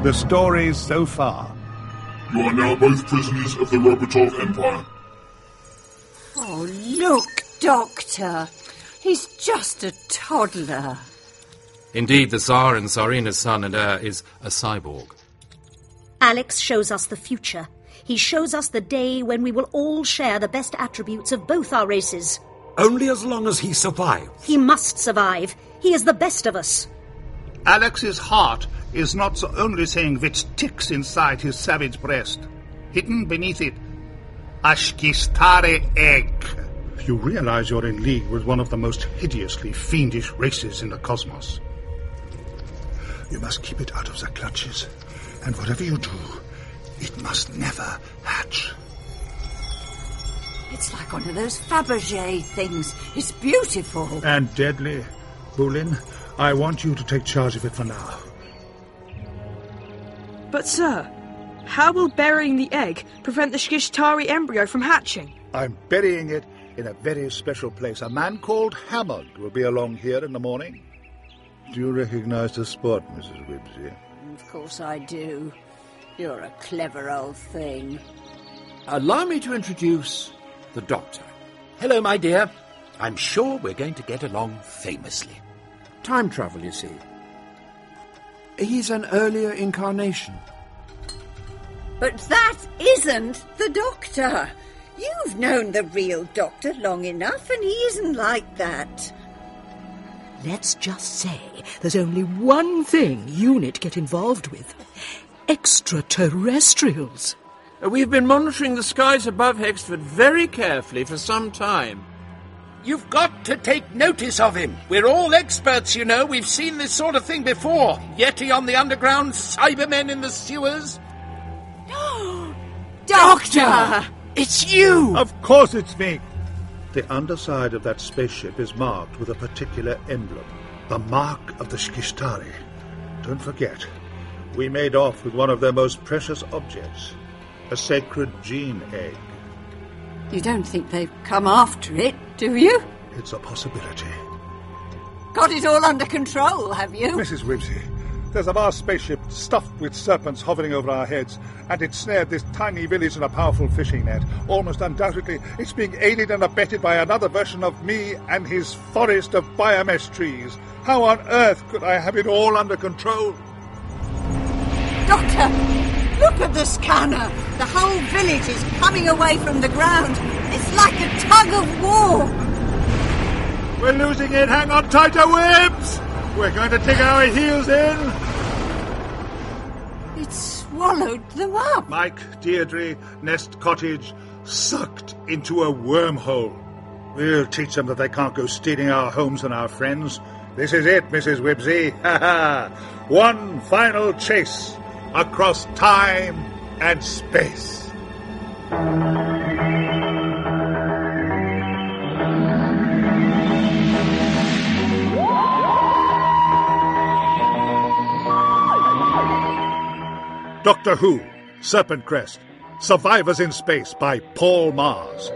The stories so far. You are now both prisoners of the Robotov Empire. Oh, look, Doctor. He's just a toddler. Indeed, the Tsar and Tsarina's son and heir is a cyborg. Alex shows us the future. He shows us the day when we will all share the best attributes of both our races. Only as long as he survives. He must survive. He is the best of us. Alex's heart is not the only thing which ticks inside his savage breast. Hidden beneath it, a Skishtari egg. You realize you're in league with one of the most hideously fiendish races in the cosmos. You must keep it out of their clutches, and whatever you do, it must never hatch. It's like one of those Fabergé things. It's beautiful. And deadly. Bulin, I want you to take charge of it for now. But, sir, how will burying the egg prevent the Skishtari embryo from hatching? I'm burying it in a very special place. A man called Hammond will be along here in the morning. Do you recognize the spot, Mrs Wibbsey? Of course I do. You're a clever old thing. Allow me to introduce the Doctor. Hello, my dear. I'm sure we're going to get along famously. Time travel, you see. He's an earlier incarnation. But that isn't the Doctor. You've known the real Doctor long enough, and he isn't like that. Let's just say there's only one thing UNIT get involved with. Extraterrestrials. We've been monitoring the skies above Hexford very carefully for some time. You've got to take notice of him. We're all experts, you know. We've seen this sort of thing before. Yeti on the underground, Cybermen in the sewers. Doctor! It's you! Of course it's me. The underside of that spaceship is marked with a particular emblem. The mark of the Skishtari. Don't forget, we made off with one of their most precious objects. A sacred gene egg. You don't think they've come after it, do you? It's a possibility. Got it all under control, have you? Mrs Wibbsey, there's a vast spaceship stuffed with serpents hovering over our heads, and it snared this tiny village in a powerful fishing net. Almost undoubtedly, it's being aided and abetted by another version of me and his forest of biomesh trees. How on earth could I have it all under control? Doctor, look at the scanner. The whole village is coming away from the ground. It's like a tug of war. We're losing it. Hang on tighter, Wibbs. We're going to dig our heels in. It swallowed them up. Mike, Deirdre, Nest Cottage, sucked into a wormhole. We'll teach them that they can't go stealing our homes and our friends. This is it, Mrs Wibbsey. One final chase across time and space. Doctor Who, Serpent Crest, Survivors in Space by Paul Magrs.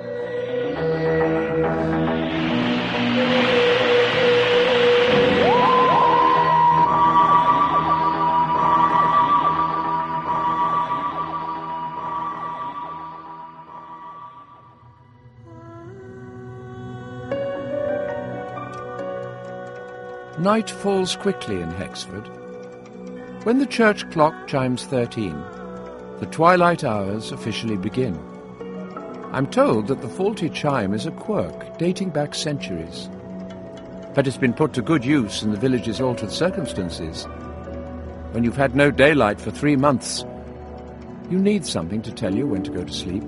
Night falls quickly in Hexford. When the church clock chimes 13, the twilight hours officially begin. I'm told that the faulty chime is a quirk dating back centuries, but it's been put to good use in the village's altered circumstances. When you've had no daylight for 3 months, you need something to tell you when to go to sleep.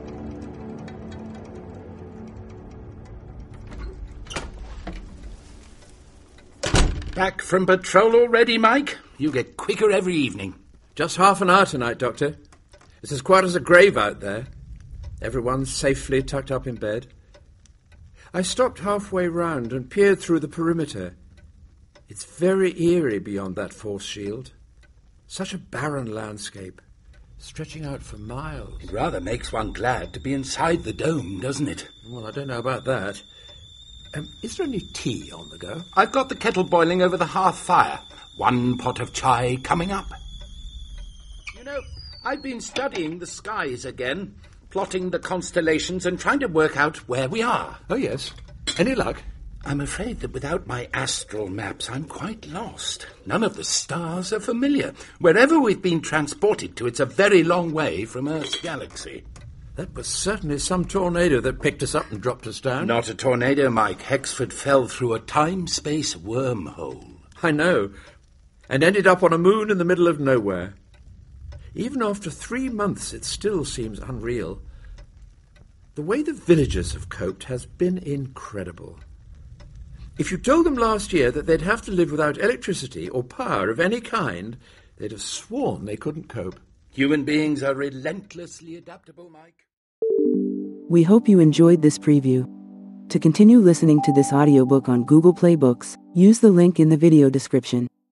Back from patrol already, Mike? You get quicker every evening. Just half an hour tonight, Doctor. It's as quiet as a grave out there. Everyone's safely tucked up in bed. I stopped halfway round and peered through the perimeter. It's very eerie beyond that force shield. Such a barren landscape, stretching out for miles. It rather makes one glad to be inside the dome, doesn't it? Well, I don't know about that. Is there any tea on the go? I've got the kettle boiling over the hearth fire. 1 pot of chai coming up. You know, I've been studying the skies again, plotting the constellations and trying to work out where we are. Oh, yes. Any luck? I'm afraid that without my astral maps, I'm quite lost. None of the stars are familiar. Wherever we've been transported to, it's a very long way from Earth's galaxy. That was certainly some tornado that picked us up and dropped us down. Not a tornado, Mike. Hexford fell through a time-space wormhole. I know. And ended up on a moon in the middle of nowhere. Even after 3 months, it still seems unreal. The way the villagers have coped has been incredible. If you told them last year that they'd have to live without electricity or power of any kind, they'd have sworn they couldn't cope. Human beings are relentlessly adaptable, Mike. We hope you enjoyed this preview. To continue listening to this audiobook on Google Play Books, use the link in the video description.